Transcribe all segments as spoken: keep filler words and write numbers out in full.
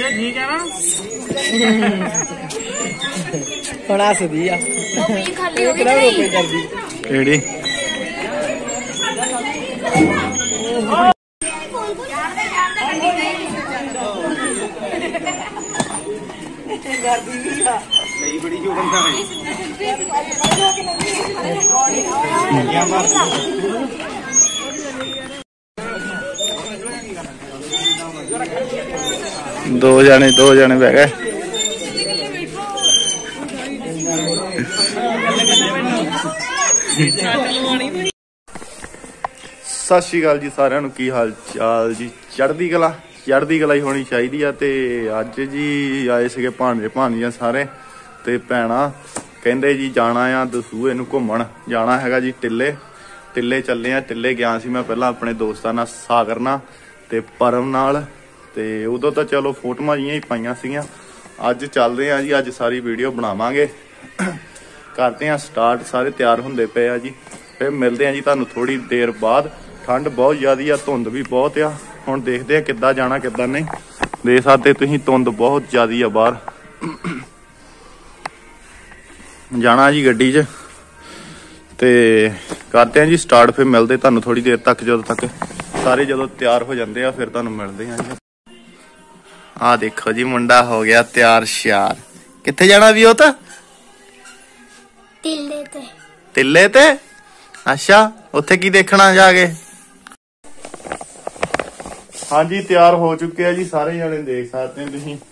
ਹੁਣ ਹੱਸਦੀ ਆ ਕਿਹੜੀ बड़ी जो बंदा है दो जाने दो जाने बह गए। सत श्री अकाल जी सारिਆਂ ਨੂੰ, ਕੀ ਹਾਲ ਚਾਲ ਜੀ? ਚੜ੍ਹਦੀ ਕਲਾ ਚੜ੍ਹਦੀ ਕਲਾ ਹੀ ਹੋਣੀ ਚਾਹੀਦੀ ਆ। ਤੇ ਅੱਜ ਜੀ ਆਏ ਸੀਗੇ ਭਾਂਡੇ ਭਾਂਜੀਆਂ ਸਾਰੇ ਤੇ ਭੈਣਾਂ ਕਹਿੰਦੇ ਜੀ ਜਾਣਾ ਆ ਦਸੂਹੇ ਨੂੰ ਘੁੰਮਣ ਜਾਣਾ ਹੈਗਾ ਜੀ। ਟਿੱਲੇ ਟਿੱਲੇ ਚੱਲੇ ਆ। ਟਿੱਲੇ ਗਿਆ ਸੀ ਮੈਂ ਪਹਿਲਾਂ ਆਪਣੇ ਦੋਸਤਾਂ ਨਾਲ, ਸਾਗਰ ਨਾਲ ਤੇ ਪਰਮ ਨਾਲ, ਤੇ ਉਦੋਂ ਤਾਂ ਚਲੋ ਫੋਟੋਆਂ ਜਿਹੀਆਂ ਹੀ ਪਾਈਆਂ ਸੀਗੀਆਂ। ਅੱਜ ਚੱਲਦੇ ਆ ਜੀ, ਅੱਜ ਸਾਰੀ ਵੀਡੀਓ ਬਣਾਵਾਂਗੇ। ਕਰਦੇ ਆ ਸਟਾਰਟ, ਸਾਰੇ ਤਿਆਰ ਹੁੰਦੇ ਪਏ ਆ ਜੀ। ਫਿਰ ਮਿਲਦੇ ਆ ਜੀ ਤੁਹਾਨੂੰ ਥੋੜੀ ਦੇਰ ਬਾਅਦ। ਠੰਡ ਬਹੁਤ ਜ਼ਿਆਦਾ ਆ, ਧੁੰਦ ਵੀ ਬਹੁਤ ਆ। ਹੁਣ ਦੇਖਦੇ ਆ ਕਿੱਦਾਂ ਜਾਣਾ ਕਿੱਦਾਂ ਨਹੀਂ। ਦੇਖ ਸਕਦੇ ਤੁਸੀਂ ਧੁੰਦ ਬਹੁਤ ਜ਼ਿਆਦਾ ਆ ਬਾਹਰ। ਜਾਣਾ ਜੀ ਗੱਡੀ 'ਚ ਤੇ ਕਰਦੇ ਆ ਜੀ ਸਟਾਰਟ। ਫਿਰ ਮਿਲਦੇ ਤੁਹਾਨੂੰ ਥੋੜੀ ਦੇਰ ਤੱਕ, ਜਦੋਂ ਤੱਕ ਸਾਰੇ ਜਦੋਂ ਤਿਆਰ ਹੋ ਜਾਂਦੇ ਆ ਫਿਰ ਤੁਹਾਨੂੰ ਮਿਲਦੇ ਆ ਜੀ। ਆਹ ਦੇਖੋ ਜੀ ਮੁੰਡਾ ਹੋ ਗਿਆ ਤਿਆਰ ਸ਼ਿਆਰ। ਕਿੱਥੇ ਜਾਣਾ ਵੀ ਉਹ ਤਾਂ ਟਿੱਲੇ ਤੇ ਟਿੱਲੇ ਤੇ। ਅੱਛਾ, ਉੱਥੇ ਕੀ ਦੇਖਣਾ ਜਾ ਕੇ? ਹਾਂਜੀ ਤਿਆਰ ਹੋ ਚੁੱਕੇ ਆ ਜੀ ਸਾਰੇ ਜਾਣੇ, ਦੇਖ ਸਕਦੇ ਹੋ ਤੁਸੀਂ।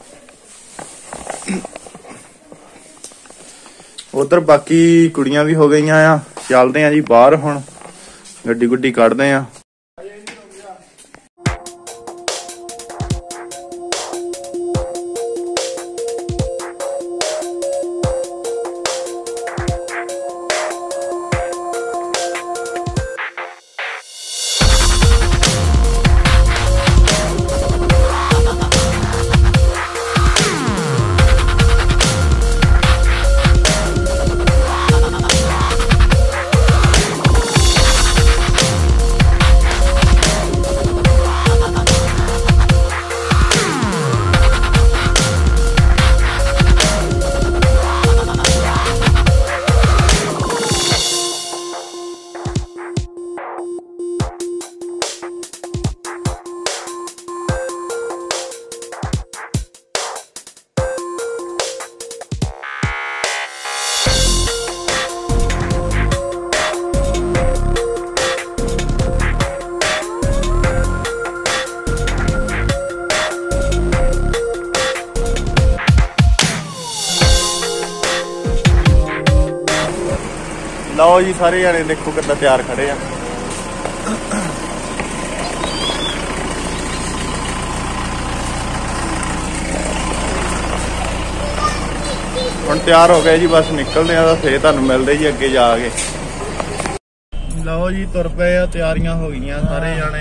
ਉਧਰ ਬਾਕੀ ਕੁੜੀਆਂ ਵੀ ਹੋ ਗਈਆਂ ਆ। ਚੱਲਦੇ ਆ ਜੀ ਬਾਹਰ, ਹੁਣ ਗੱਡੀ ਗੁੱਡੀ ਕੱਢਦੇ ਆ। ਲਓ ਜੀ ਸਾਰੇ ਜਾਣੇ ਦੇਖੋ ਕਿੱਦਾਂ ਤਿਆਰ ਖੜੇ ਆ। ਹੁਣ ਤਿਆਰ ਹੋ ਗਏ ਜੀ, ਬਸ ਨਿਕਲਦੇ ਆ। ਫੇਰ ਤੁਹਾਨੂੰ ਮਿਲਦੇ ਜੀ ਅੱਗੇ ਜਾ ਕੇ। ਲਓ ਜੀ ਤੁਰ ਪਏ ਆ, ਤਿਆਰੀਆਂ ਹੋ ਗਈਆਂ ਸਾਰੇ ਜਾਣੇ।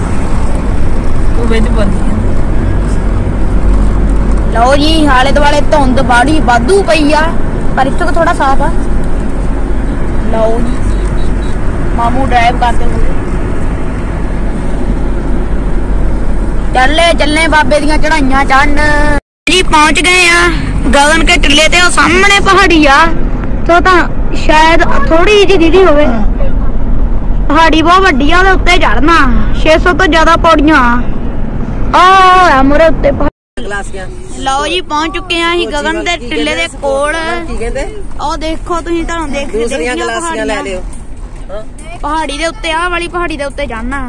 ਲਓ ਜੀ ਆਲੇ ਦੁਆਲੇ ਧੁੰਦ ਬਾੜੀ ਵਾਧੂ ਪਈ ਆ, ਪਰ ਇੱਥੋਂ ਥੋੜਾ ਸਾਫ ਆ। ਲਓ ਜੀ ਮਾਮੂ ਡਰਾਈਵ ਕਰਦੇ ਹੋਏ ਚੱਲੇ ਚੱਲੇ ਬਾਬੇ ਦੀਆਂ ਚੜਾਈਆਂ ਚੜਨ ਜੀ। ਪਹੁੰਚ ਗਏ ਆ ਗਗਨ ਕੇ ਟਿੱਲੇ ਤੇ। ਉਹ ਸਾਹਮਣੇ ਪਹਾੜੀ ਆ, ਤੋ ਤਾਂ ਸ਼ਾਇਦ ਥੋੜੀ ਜਿਹੀ ਦੀਦੀ ਹੋਵੇ। ਪਹਾੜੀ ਬਹੁਤ ਵੱਡੀ ਆ, ਉਹਦੇ ਉੱਤੇ ਚੜਨਾ ਛੇ ਸੌ ਤੋਂ ਜ਼ਿਆਦਾ ਪੌੜੀਆਂ ਆ ਮੋਰੇ ਉੱਤੇ। ਲਓ ਜੀ ਪਹੁੰਚ ਚੁੱਕੇ ਆ ਅਸੀਂ ਗਗਨ ਦੇ ਟਿੱਲੇ ਦੇ ਕੋਲ। ਉਹ ਦੇਖੋ ਤੁਸੀਂ, ਤੁਹਾਨੂੰ ਦੇਖ ਕੇ ਲੈ ਲਿਓ ਪਹਾੜੀ ਦੇ ਉੱਤੇ। ਆਹ ਵਾਲੀ ਪਹਾੜੀ ਦੇ ਉੱਤੇ ਜਾਣਾ।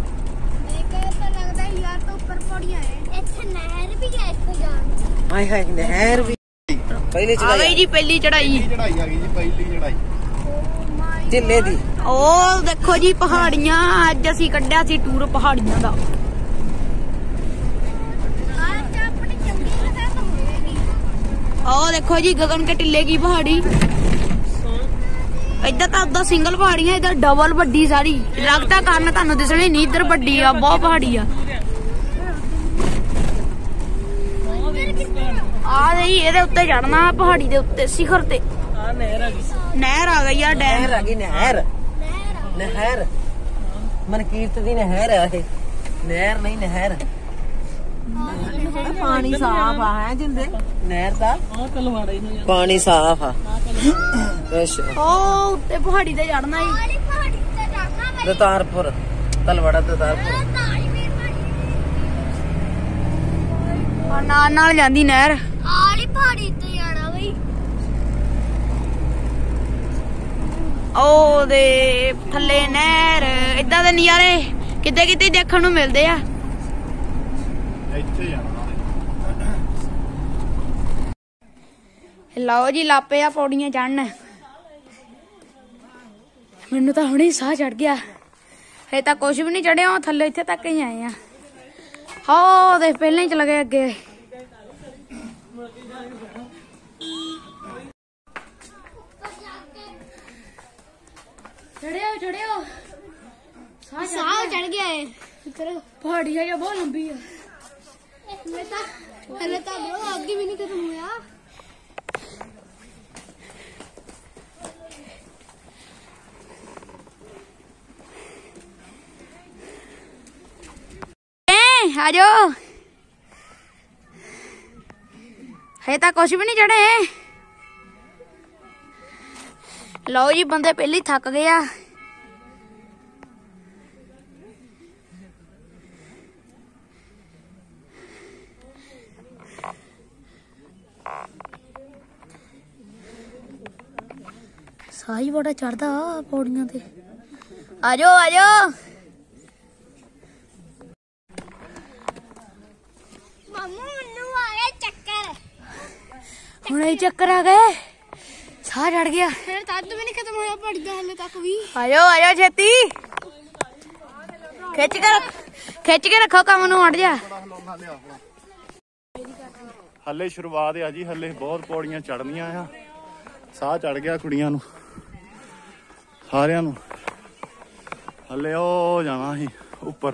ਨਹਿਰ ਵੀ ਪਹਿਲੀ ਚੜਾਈ ਜੀ, ਪਹਿਲੀ ਚੜਾਈ ਚੜਾਈ ਆ ਗਈ ਜੀ, ਪਹਿਲੀ ਚੜਾਈ ਟਿੱਲੇ ਦੀ। ਉਹ ਦੇਖੋ ਜੀ ਪਹਾੜੀਆਂ, ਅੱਜ ਅਸੀਂ ਕੱਢਿਆ ਸੀ ਟੂਰ ਪਹਾੜੀਆਂ ਦਾ। ਉਹ ਦੇਖੋ ਜੀ ਗगन के टिल्ले की पहाड़ी। इधर तो उदा सिंगल पहाड़ी है, इधर डबल बड़ी सारी दरख्तां कारण तुहानू दिसणी नहीं। इधर बड़ी आ, बहुत पहाड़ी आ। आ जी इहदे उत्ते चढ़ना पहाड़ी दे उत्ते शिखर ते। नहर आ गई आ, डैम आ गई। नहर नहर मनकीरत दी नहर है, नहर नहीं नहर। ਪਾਣੀ ਸਾਫ ਆ ਹੈ ਜਿੰਦੇ ਨਹਿਰ ਦਾ ਪਾਣੀ ਸਾਫ ਆ ਉਹ ਉੱਤੇ ਪਹਾੜੀ ਤੇ ਚੜਨਾ ਹੀ ਦਤਾਰਪੁਰ ਤਲਵੜਾ ਦਤਾਰਪੁਰ ਨਾਲ ਨਾਲ ਜਾਂਦੀ ਨਹਿਰ ਆਲੀ ਪਹਾੜੀ ਤੇ ਜਾਣਾ ਬਈ ਉਹਦੇ ਥੱਲੇ ਨਹਿਰ ਇਦਾਂ ਦੇ ਨਜ਼ਾਰੇ ਕਿਤੇ ਕਿਤੇ ਦੇਖਣ ਨੂੰ ਮਿਲਦੇ ਆ। ਇੱਥੇ ਜਾਣਾ ਲਓ ਜੀ ਲਾਪੇ ਆ ਪੌੜੀਆਂ ਚੜਨ। ਮੈਨੂੰ ਤਾਂ ਹੁਣੇ ਸਾਹ ਚੜ ਗਿਆ। ਹੇ ਤਾਂ ਕੁਝ ਵੀ ਨਹੀਂ ਚੜਿਆ ਥੱਲੇ ਇੱਥੇ ਤੱਕ ਹੀ ਆਏ ਆ। ਹਾਂ ਦੇ ਪਹਿਲਾਂ ਹੀ ਚਲ ਗਏ ਅੱਗੇ। ਚੜਿਓ ਚੜਿਓ ਸਾਹ ਚੜ ਗਿਆ ਏ ਪਹਾੜੀ ਹੈ ਬਹੁਤ ਲੰਬੀ ਆ। ਮੈਂ ਤਾਂ ਹਲੇ ਤਾਂ ਬਰੋ ਅੱਗੇ ਵੀ ਨਹੀਂ ਖਤਮ ਹੋਇਆ। ਆ ਜਾਓ ਹੇ ਤਾਂ ਕੁਛ ਵੀ ਨਹੀਂ ਚੜੇ। ਲਓ ਜੀ ਬੰਦੇ ਪਹਿਲੇ ਥੱਕ ਗਏ ਆ। ਸਾਈ ਬੜਾ ਚੜਦਾ ਪੌੜੀਆਂ ਤੇ। ਆ ਜਾਓ ਆ ਜਾਓ ਮਾਮੂ ਮੈਨੂੰ ਆਇਆ ਚੱਕਰ। ਹੁਣ ਇਹ ਚੱਕਰ ਆ ਗਏ ਸਾਹ ਚੜ ਗਿਆ। ਫਿਰ ਤੱਦ ਵੀ ਨਹੀਂ ਖਤਮ ਹੋਇਆ ਪਹਾੜੀ ਦਾ ਹਲੇ ਤੱਕ ਵੀ। ਆ ਜਾਓ ਆ ਜਾਓ ਛੇਤੀ ਖਿੱਚ ਕੇ ਰੱਖ ਖਿੱਚ ਕੇ ਰੱਖੋ ਕੰਮ ਨੂੰ। ਹਟ ਜਾ ਹੱਲੇ ਸ਼ੁਰੂਆਤ ਆ ਜੀ। ਹੱਲੇ ਬਹੁਤ ਪੌੜੀਆਂ ਚੜਨੀਆਂ ਆ। ਸਾਹ ਚੜ ਗਿਆ ਕੁੜੀਆਂ ਨੂੰ ਸਾਰਿਆਂ ਨੂੰ। ਹੱਲੇ ਉਹ ਜਾਣਾ ਸੀ ਉੱਪਰ।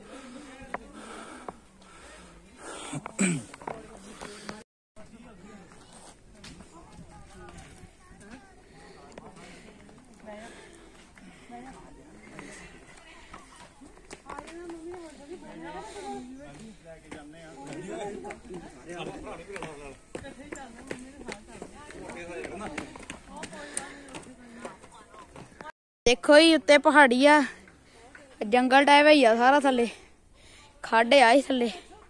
ਦੇਖੋ ਜੀ ਉੱਤੇ ਪਹਾੜੀ ਆ ਜੰਗਲ ਟਾਈਪ ਹੀ ਆ ਸਾਰਾ। ਥੱਲੇ ਖੱਡ ਆ ਹੀ ਥੱਲੇ।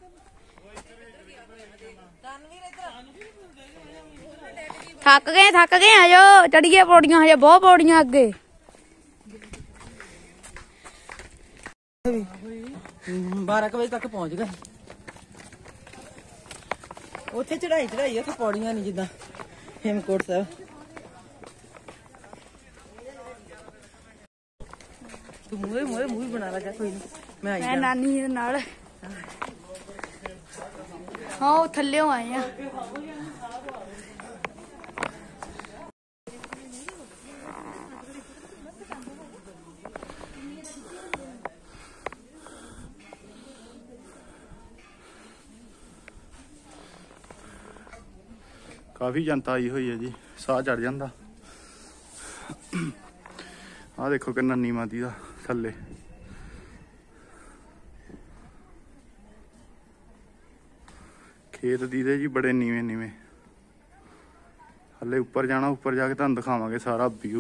ਥੱਕ ਗਏ ਥੱਕ ਗਏ ਆ ਜਾਓ ਚੜੀਏ ਪੌੜੀਆਂ ਹਜੇ ਬਹੁਤ ਪੌੜੀਆਂ ਅੱਗੇ। ਬਾਰਾਂ ਕੁ ਵਜੇ ਤੱਕ ਪਹੁੰਚ ਗਏ। ਉੱਥੇ ਚੜਾਈ ਚੜਾਈ ਉੱਥੇ ਪੌੜੀਆਂ ਨਹੀਂ ਜਿੱਦਾਂ ਹੇਮਕੋਟ ਸਾਹਿਬ। ਤੂੰ ਮੂਹਰੇ ਮੂਹਰੇ ਮੂੰਹ ਬਣਾ ਲਾ ਕੋਈ ਨਹੀਂ ਮੈਂ ਆਈ ਮੈਂ ਨਾਨੀ ਦੇ ਨਾਲ। ਹਾਂ ਉਹ ਥੱਲਿਓਂ ਆਏ ਆ। ਕਾਫੀ ਜਨਤਾ ਆਈ ਹੋਈ ਹੈ ਜੀ। ਸਾਹ ਚੜ ਜਾਂਦਾ। ਆਹ ਦੇਖੋ ਕਿੰਨਾ ਨੀਵਾਂ ਦੀ ਦਾ ਥੱਲੇ। ਖੇਤ ਦੀ ਦੇ ਜੀ ਬੜੇ ਨੀਵੇਂ ਨੀਵੇਂ। ਹੱਲੇ ਉੱਪਰ ਜਾਣਾ। ਉੱਪਰ ਜਾ ਕੇ ਤੁਹਾਨੂੰ ਦਿਖਾਵਾਂਗੇ ਸਾਰਾ ਵਿਊ।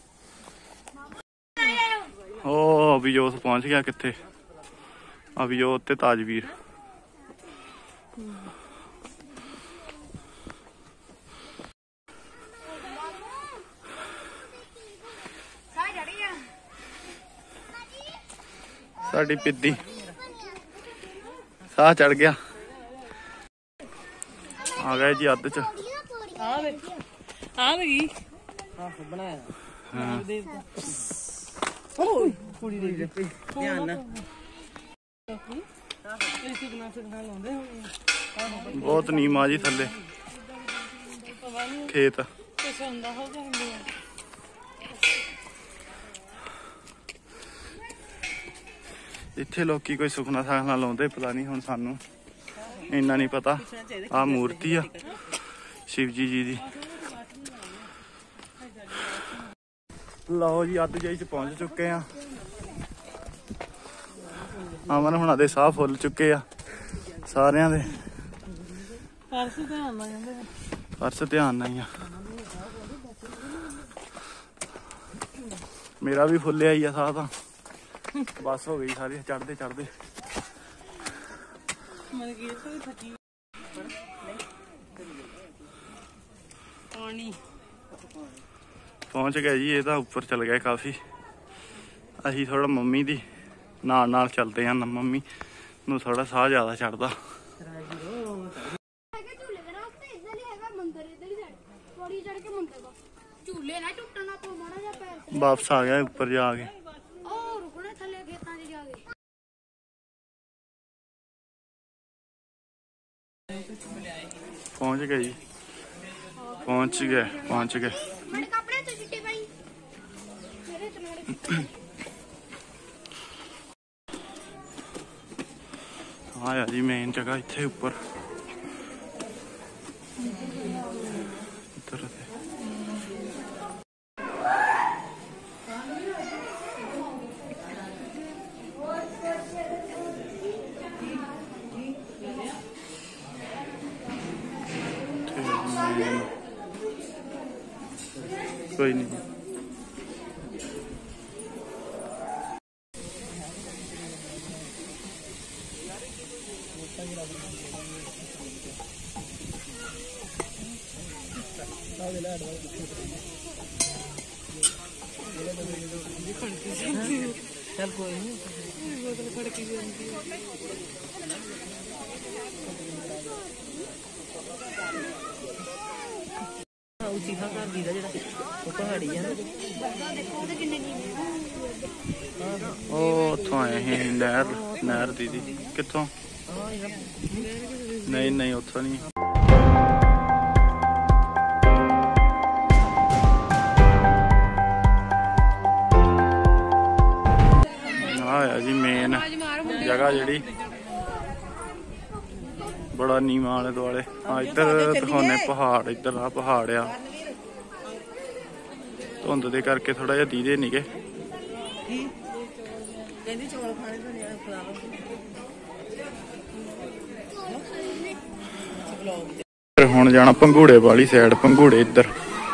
ਉਹ ਅਭਿਜੋਤ ਪਹੁੰਚ ਗਿਆ। ਕਿੱਥੇ ਅਭਿਜੋਤ ਤੇ ਤਾਜਵੀਰ। ਸਾਡੀ ਪਿੱਦੀ ਸਾਹ ਚੜ ਗਿਆ। ਆ ਗਏ ਜੀ ਅੱਧ ਚ। ਆ ਵੇ ਆ ਗਈ ਆਹ ਬਣਾਇਆ ਹਾਂ ਓਏ ਕੁੜੀ ਦੇ ਧਿਆਨ ਨਾਲ। ਬਹੁਤ ਨੀਵਾਂ ਜੀ ਥੱਲੇ ਖੇਤ। ਇੱਥੇ ਲੋਕੀ ਕੋਈ ਸੁਖਨਾ ਸਾਖਨਾ ਲਾਉਂਦੇ ਪਤਾ ਨਹੀਂ। ਹੁਣ ਸਾਨੂੰ ਇੰਨਾ ਨਹੀਂ ਪਤਾ। ਆਹ ਮੂਰਤੀ ਆ ਸ਼ਿਵ ਜੀ ਜੀ ਦੀ। ਲਓ ਜੀ ਅੱਧ ਜਾਈ ਚ ਪਹੁੰਚ ਚੁੱਕੇ ਆ। ਅਮਨ ਹੁਣਾਂ ਦੇ ਸਾਹ ਫੁੱਲ ਚੁੱਕੇ ਆ। ਸਾਰਿਆਂ ਦੇ ਪਰਸ ਧਿਆਨ ਨਾਲ ਜਾਂਦੇ ਪਰਸ ਧਿਆਨ ਨਾਲ ਹੀ ਆ। ਮੇਰਾ ਵੀ ਫੁੱਲਿਆ ਹੀ ਆ ਸਾਹ ਤਾਂ ਬਸ ਹੋ ਗਈ ਸਾਰੀ ਚੜਦੇ ਚੜਦੇ। ਪਹੁੰਚ ਗਿਆ ਜੀ, ਇਹ ਤਾਂ ਉੱਪਰ ਚਲ ਗਿਆ ਕਾਫੀ। ਅਸੀਂ ਥੋੜਾ ਮੰਮੀ ਦੀ ਨਾਲ ਨਾਲ ਚੱਲਦੇ ਹਨ, ਮੰਮੀ ਨੂੰ ਥੋੜਾ ਸਾਹ ਜ਼ਿਆਦਾ ਚੜਦਾ। ਝੂਲੇ ਨਾ ਟੁੱਟਣਾ ਪੋ ਮਾੜਾ ਜਿਹਾ ਪੈਰ ਵਾਪਸ ਆ ਗਿਆ ਉੱਪਰ ਜਾ ਕੇ। ਉਹ ਰੁਕਣਾ ਥੱਲੇ ਖੇਤਾਂ 'ਚ ਜਾ ਕੇ। ਪਹੁੰਚ ਗਏ ਜੀ, ਪਹੁੰਚ ਗਏ ਪਹੁੰਚ ਗਏ। ਮੇਰੇ ਕੱਪੜੇ ਤੋਂ ਚਿੱਟੇ ਪਾਈ ਮੇਰੇ ਤਨਾੜੇ ਆ ਯਾਰ ਜੀ ਮੇਨ ਜਗ੍ਹਾ ਇੱਥੇ ਉੱਪਰ ਇੱਧਰ ਤੇ ਕੋਈ ਨਹੀਂ। ਚੱਲ ਕੋਈ ਨਹੀਂ ਬੋਤਲ ਫੜ ਕੇ ਜਾਂਦੀ ਆ। ਉੱਚੀ ਥਾਂ ਘਰ ਦੀ ਦਾ ਜਿਹੜਾ ਉਹ ਪਹਾੜੀ ਆ ਨਾ, ਦੇਖੋ ਉਹਦੇ ਕਿੰਨੇ ਨੀਵੇਂ ਉਹ ਉੱਥੋਂ ਆਏ ਸੀ ਨਹਿਰ ਨਹਿਰ ਦੀਦੀ ਕਿੱਥੋਂ? ਨਹੀਂ ਨਹੀਂ ਉੱਥੋਂ ਨਹੀਂ। ਆ ਜੀ ਮੇਨ ਜਗ੍ਹਾ ਜਿਹੜੀ ਬੜਾ ਨੀਵਾਂ ਆਲੇ ਦੁਆਲੇ। ਆ ਇੱਧਰ ਦਿਖਾਉਣੇ ਪਹਾੜ, ਇੱਧਰ ਆ ਪਹਾੜ ਆ, ਧੁੰਦ ਦੇ ਕਰਕੇ ਥੋੜਾ ਜਿਹਾ ਦੀਦੇ ਨੀਗੇ। ਕਹਿੰਦੀ ਚੌਲ ਖਾਣੇ ਤੋਂ ਆ ਖਲਾਵਾ ਹੁਣ ਜਾਣਾ ਪੰਘੂੜੇ ਵਾਲੀ ਸਾਈਡ, ਪੰਘੂੜੇ ਇੱਧਰ।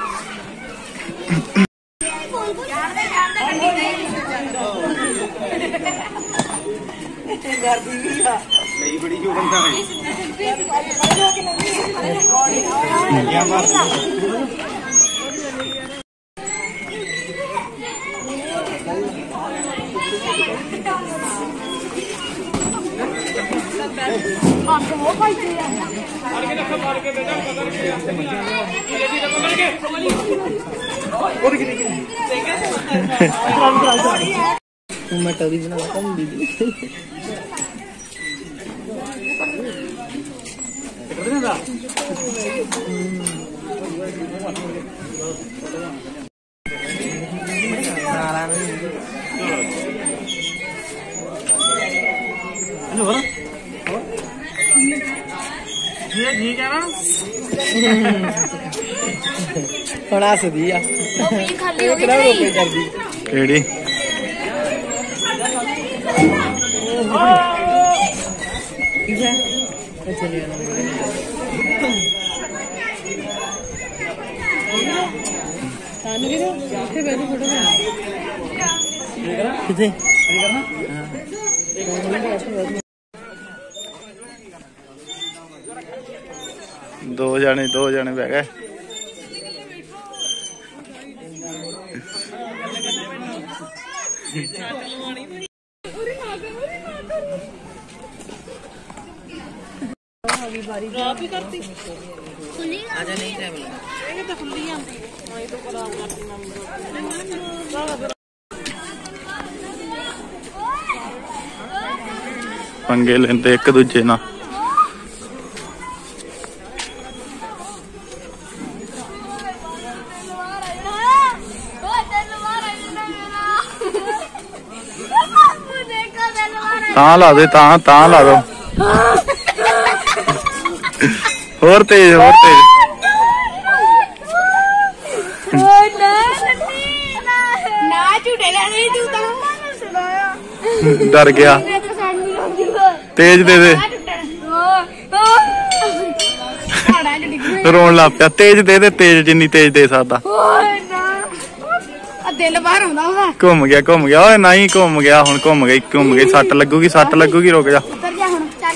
ਮਟਰ ਦੀ ਬਣਾ ਕੰਦੀ ਦੀ ਠੀਕ ਹੈ ਨਾ ਬਣਾ ਸਦੀ ਆ ਖਾਲੀ ਹੋ ਗਈ ਰੋਕੇ ਕਰਦੀ ਕਿਹੜੀ? ਚਲੇ ਸਾਨੂੰ ਵੀ ਇੱਥੇ ਬੈਠ ਫੋਟੋ ਬਣਾ ਕਿਤੇ ਦੋ ਜਣੇ ਦੋ ਜਣੇ ਬਹਿ ਗਏ। ਰਾਤ ਹੀ ਕਰਤੀ ਖੁੱਲੀ ਆ ਜਾ ਨਹੀਂ ਟਾਈਮ ਲੱਗਾ ਇਹ ਤਾਂ ਖੁੱਲੀ ਆਂਦੀ ਆਈ ਤੋਂ ਖਰਾਬ ਕਰਤੀ ਮੰਮੀ ਪੰਗੇ ਲੈਂਦੇ ਇੱਕ ਦੂਜੇ ਨਾਲ। ਤਾਂ ਲਾ ਦੇ ਤਾਂ ਤਾਂ ਲਾ ਦੋ ਹੋਰ ਤੇਜ਼ ਹੋਰ ਤੇਜ਼। ਨਾ ਝੂਟੇ ਲੈਣੇ ਤੂੰ ਤਾਂ ਡਰ ਗਿਆ। ਤੇਜ਼ ਦੇ ਦੇ। ਰੋਣ ਲੱਗ ਪਿਆ। ਤੇਜ਼ ਦੇ ਦੇ, ਤੇਜ਼ ਜਿੰਨੀ ਤੇਜ਼ ਦੇ ਸਕਦਾ। ਓਏ ਨਾ ਆ ਦਿਲ ਬਾਹਰ ਆਉਂਦਾ ਉਹਦਾ। ਘੁੰਮ ਗਿਆ ਘੁੰਮ ਗਿਆ। ਓਏ ਨਹੀਂ ਘੁੰਮ ਗਿਆ, ਹੁਣ ਘੁੰਮ ਗਈ ਘੁੰਮ ਗਈ। ਸੱਟ ਲੱਗੂਗੀ ਸੱਟ ਲੱਗੂਗੀ, ਰੁਕ ਜਾ। ਉੱਤਰ ਜਾ ਹੁਣ, ਚੱਲ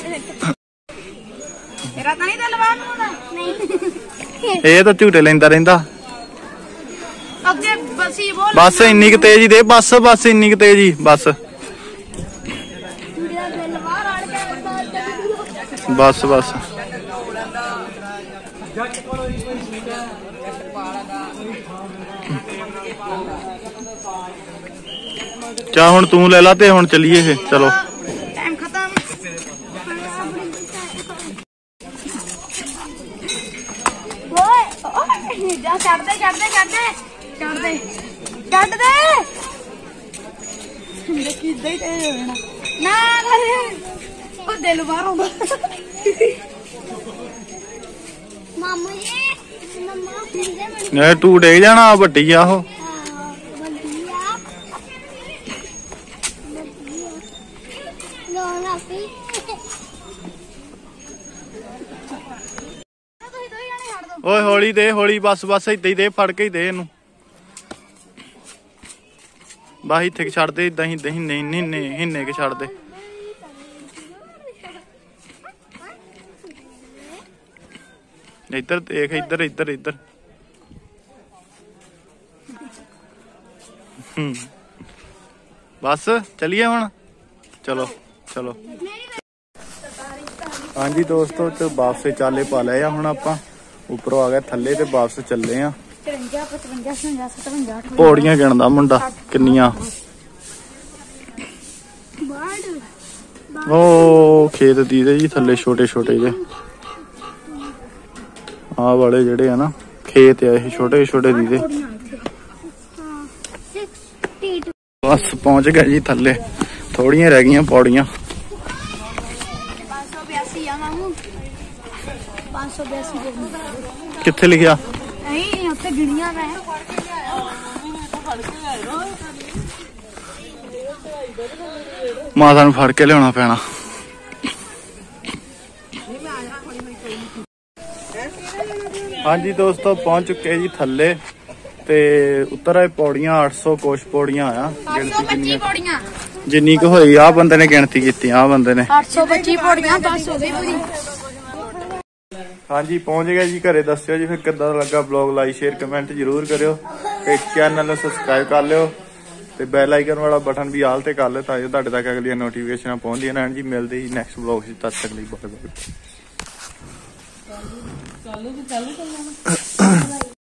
ਤੇਰਾ ਤਾਂ ਨਹੀਂ ਦਿਲ ਬਾਹਰ ਨੂੰ ਆਉਂਦਾ। नहीं ਇਹ ਤਾਂ ਝੂਟੇ ਲੈਂਦਾ ਰਹਿੰਦਾ। ਅੱਗੇ ਬਸੀ ਬੋਲ। ਬਸ ਇੰਨੀ ਕੁ ਤੇਜ਼ ਹੀ ਦੇ, ਬਸ ਬਸ ਇੰਨੀ ਕੁ ਤੇਜ਼ ਹੀ, ਬਸ मेरा दिल बाहर आ गया ਬਸ ਬਸ। ਚਾ ਹੁਣ ਤੂੰ ਲੈ ਲਾ ਤੇ ਹੁਣ ਚੱਲੀਏ ਇਹ। ਚਲੋ ਟਾਈਮ ਖਤਮ। ਓਏ ਓਏ ਜਾ ਛੱਡ ਦੇ ਛੱਡ ਦੇ ਛੱਡ ਦੇ ਛੱਡ ਦੇ ਛੱਡ ਦੇ। ਦੇਖੀ ਇਦਾਂ ਹੀ ਤੇ ਹੋਣਾ ਨਾ ਕਰੇ। ਉਹ ਦਿਲ ਬਾਹਰ ਆਉਂਦਾ। मामू जी मम्मा फिर से ਇਹ ਤੂੰ ਡੇਗ ਜਾਣਾ, ਵੱਡੀ ਆ ਉਹ। बलिया लो ना फिर ਤੁਸੀਂ ਦੋ ਜਣੇ ਛੱਡ ਦੋ। ਓਏ ਹੌਲੀ ਦੇ ਹੌਲੀ, ਬਸ ਬਸ ਏਦਾਂ ਹੀ ਦੇ, ਫੜ ਕੇ ਹੀ ਦੇ ਇਹਨੂੰ। ਬਸ ਇੱਥੇ ਛੱਡ ਦੇ, ਏਦਾਂ ਹੀ ਦਹੀਂ ਨਹੀਂ ਨਹੀਂ ਹਿੰਨੇ ਕੇ ਛੱਡ ਦੇ। ਇੱਧਰ ਦੇਖ, ਇੱਧਰ ਇੱਧਰ ਇੱਧਰ। ਹੂੰ ਬਸ ਚੱਲੀਏ ਹੁਣ। ਚਲੋ ਚਲੋ। ਹਾਂਜੀ ਦੋਸਤੋ, ਤੇ ਵਾਪਸ ਚਾਲੇ ਪਾ ਲਏ ਆ ਹੁਣ ਆਪਾਂ। ਉੱਪਰੋਂ ਆ ਗਏ ਥੱਲੇ ਤੇ ਵਾਪਸ ਚੱਲੇ ਆ। ਚੁਰੰਜਾ ਪਚਵੰਜਾ ਛਿਆਨਵੇਂ ਸਤਵੰਜਾ ਅਠਵੰਜਾ। ਪੌੜੀਆਂ ਗਿਣਦਾ ਮੁੰਡਾ ਕਿੰਨੀਆਂ। ਉਹ ਖੇਤ ਦੀ ਦੇ ਜੀ ਥੱਲੇ ਛੋਟੇ ਛੋਟੇ ਜਿਹੇ ਆਹ ਵਾਲੇ ਜਿਹੜੇ ਆ ਨਾ ਖੇਤ ਆ, ਇਹ ਛੋਟੇ ਛੋਟੇ ਦੀ ਦੇ। ਬਸ ਪਹੁੰਚ ਗਏ ਜੀ ਥੱਲੇ, ਥੋੜੀਆਂ ਰਹਿ ਗਈਆਂ ਪੌੜੀਆਂ। ਪੰਜ ਸੌ ਬਿਆਸੀ ਆ ਮਾਮੂ। ਪੰਜ ਸੌ ਬਿਆਸੀ ਕਿੱਥੇ ਲਿਖਿਆ? ਨਹੀਂ ਉੱਥੇ ਗਿਣੀਆਂ ਮੈਂ। ਮਾਤਾ ਨੂੰ ਫੜ ਕੇ ਲਿਆਉਣਾ ਪੈਣਾ। ਹਾਂਜੀ ਦੋਸਤੋ, ਪਹੁੰਚ ਚੁੱਕੇ ਜੀ ਥੱਲੇ ਤੇ ਉੱਤਰ ਆਏ ਪੌੜੀਆਂ ਅੱਠ ਸੌ ਕੁਛ ਪੌੜੀਆਂ ਆ। ਅੱਠ ਸੌ ਪੱਚੀ ਪੌੜੀਆਂ। ਜਿੰਨੀ ਕੁ ਹੋਈ ਆ ਬੰਦੇ ਨੇ ਗਿਣਤੀ ਕੀਤੀ, ਆ ਬੰਦੇ ਨੇ। ਅੱਠ ਸੌ ਪੱਚੀ ਪੌੜੀਆਂ ਦਸ ਹੋ ਗਈ ਪੂਰੀ। ਹਾਂਜੀ ਪਹੁੰਚ ਗਏ ਜੀ ਘਰੇ। ਦੱਸਿਓ ਜੀ ਫਿਰ ਕਿੱਦਾਂ ਲੱਗਾ ਵਲੌਗ। ਲਾਈਕ ਸ਼ੇਅਰ ਕਮੈਂਟ ਜ਼ਰੂਰ ਕਰਿਓ ਤੇ ਚੈਨਲ ਨੂੰ ਸਬਸਕ੍ਰਾਈਬ ਕਰ ਲਿਓ ਤੇ ਬੈਲ ਆਈਕਨ ਵਾਲਾ ਬਟਨ ਵੀ ਆਲ ਤੇ ਕਰ ਲਿਓ ਤਾਂ ਜੋ ਤੁਹਾਡੇ ਤੱਕ ਅਗਲੀਆਂ ਨੋਟੀਫਿਕੇਸ਼ਨਾਂ ਪਹੁੰਚਦੀਆਂ ਰਹਿਣ ਜੀ। ਮਿਲਦੇ ਹੀ ਨੈਕਸਟ ਵਲੌਗ 'ਚ, ਤਦ ਤੱਕ ਲਈ ਬਾਏ ਬਾਏ।